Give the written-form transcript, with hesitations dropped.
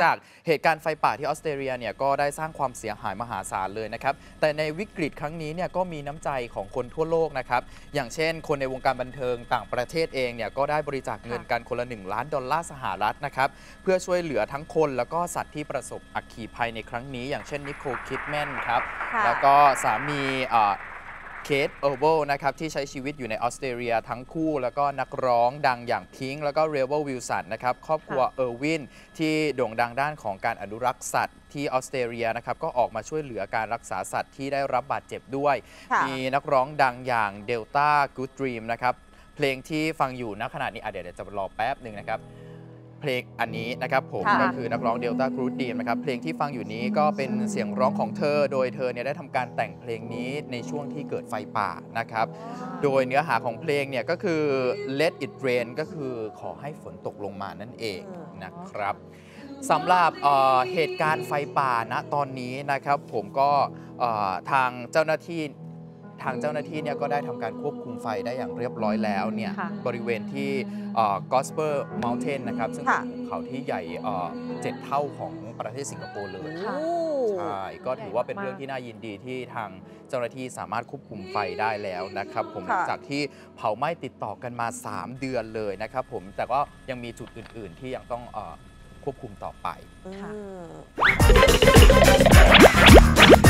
จากเหตุการณ์ไฟป่าที่ออสเตรเลียเนี่ยก็ได้สร้างความเสียหายมหาศาลเลยนะครับแต่ในวิกฤตครั้งนี้เนี่ยก็มีน้ำใจของคนทั่วโลกนะครับอย่างเช่นคนในวงการบันเทิงต่างประเทศเองเนี่ยก็ได้บริจาคเงินกันคนละ$1 ล้านสหรัฐนะครับเพื่อช่วยเหลือทั้งคนแล้วก็สัตว์ที่ประสบอัคคีภัยในครั้งนี้อย่างเช่นนิโคล คิดแมนครับแล้วก็สามีเคท เออร์เบิลนะครับที่ใช้ชีวิตอยู่ในออสเตรเลียทั้งคู่แล้วก็นักร้องดังอย่างพิงค์แล้วก็เรเวล วิลสันนะครับครอบครัวเออร์วินที่โด่งดังด้านของการอนุรักษ์สัตว์ที่ออสเตรเลียนะครับก็ออกมาช่วยเหลือการรักษาสัตว์ที่ได้รับบาดเจ็บด้วยมีนักร้องดังอย่างเดลต้า กู๊ดดรีมนะครับเพลงที่ฟังอยู่ณขณะนี้เดี๋ยวจะรอแป๊บหนึ่งนะครับเพลงอันนี้นะครับผมก็คือนักร้องเดลต้า กู๊ดดรีมนะครับเพลงที่ฟังอยู่นี้ก็เป็นเสียงร้องของเธอโดยเธอเนี่ยได้ทำการแต่งเพลงนี้ในช่วงที่เกิดไฟป่านะครับโดยเนื้อหาของเพลงเนี่ยก็คือ Let it rain ก็คือขอให้ฝนตกลงมานั่นเองนะครับสำหรับเหตุการณ์ไฟป่าณตอนนี้นะครับผมก็ทางเจ้าหน้าที่เนี่ยก็ได้ทำการควบคุมไฟได้อย่างเรียบร้อยแล้วเนี่ยบริเวณที่Gosper Mountain นะครับซึ่งเป็นภูเขาที่ใหญ่7 เท่าของประเทศสิงคโปร์เลยใช่ก็ถือว่าเป็นเรื่องที่น่ายินดีที่ทางเจ้าหน้าที่สามารถควบคุมไฟได้แล้วนะครับผมหลังจากที่เผาไหม้ติดต่อกันมา3 เดือนเลยนะครับผมแต่ก็ยังมีจุดอื่นๆที่ยังต้องควบคุมต่อไป